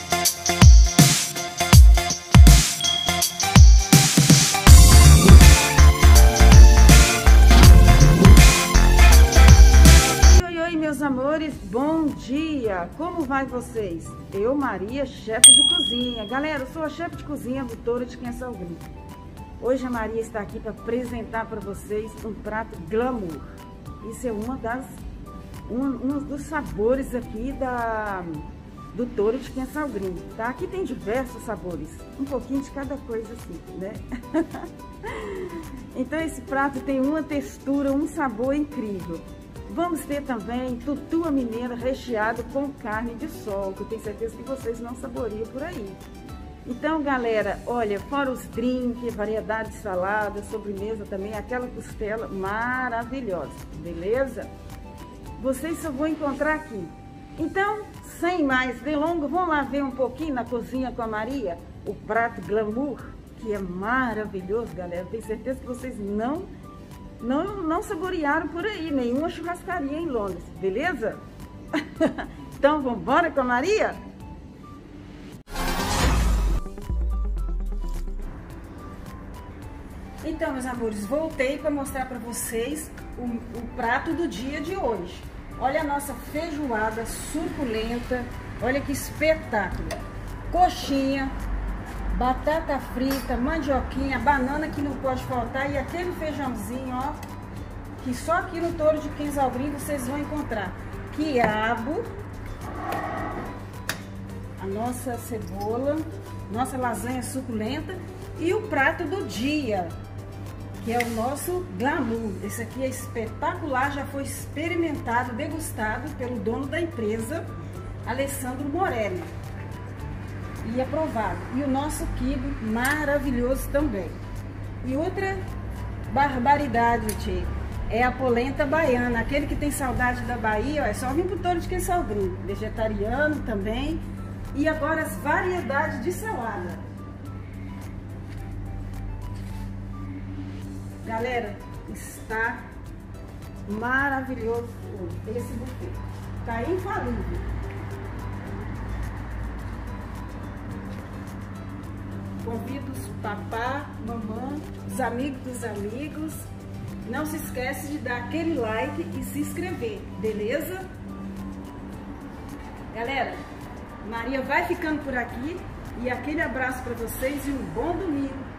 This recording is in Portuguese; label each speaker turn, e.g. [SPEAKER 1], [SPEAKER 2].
[SPEAKER 1] Meus amores, bom dia! Como vai vocês? Eu, Maria, chefe de cozinha. Galera, eu sou a chefe de cozinha do Touro de Quem Salgrim. Hoje a Maria está aqui para apresentar para vocês um prato glamour. Isso é um dos sabores aqui do Touro de Quem Salgrim, tá? Aqui tem diversos sabores, um pouquinho de cada coisa assim, né? Então esse prato tem uma textura, um sabor incrível. Vamos ter também tutua mineira recheado com carne de sol, que eu tenho certeza que vocês não saboriam por aí. Então, galera, olha, fora os drinks, variedade de salada, sobremesa também, aquela costela maravilhosa, beleza? Vocês só vão encontrar aqui. Então, sem mais delongas, vamos lá ver um pouquinho na cozinha com a Maria, o prato glamour, que é maravilhoso, galera. Tenho certeza que vocês não saborearam por aí, nenhuma churrascaria em Londres, beleza? Então, vamos embora com a Maria? Então, meus amores, voltei para mostrar para vocês o prato do dia de hoje. Olha a nossa feijoada suculenta, olha que espetáculo. Coxinha, batata frita, mandioquinha, banana que não pode faltar e aquele feijãozinho, ó, que só aqui no Touro de Quem Salgrim vocês vão encontrar. Quiabo, a nossa cebola, nossa lasanha suculenta e o prato do dia, que é o nosso glamour. Esse aqui é espetacular, já foi experimentado, degustado pelo dono da empresa, Alessandro Morelli. E aprovado. E o nosso quibe maravilhoso também. E outra barbaridade, tchê, é a polenta baiana. Aquele que tem saudade da Bahia, ó, é só vir pro Touro de Quem Salgrim. Vegetariano também. E agora as variedades de salada. Galera, está maravilhoso esse buffet. Tá infalível. Convido os papá, mamãe, os amigos dos amigos. Não se esquece de dar aquele like e se inscrever, beleza? Galera, Maria vai ficando por aqui e aquele abraço para vocês e um bom domingo.